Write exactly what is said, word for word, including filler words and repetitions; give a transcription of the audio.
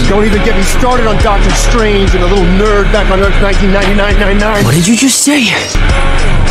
Don't even get me started on Doctor Strange and the little nerd back on Earth nineteen ninety-nine ninety-nine. What did you just say?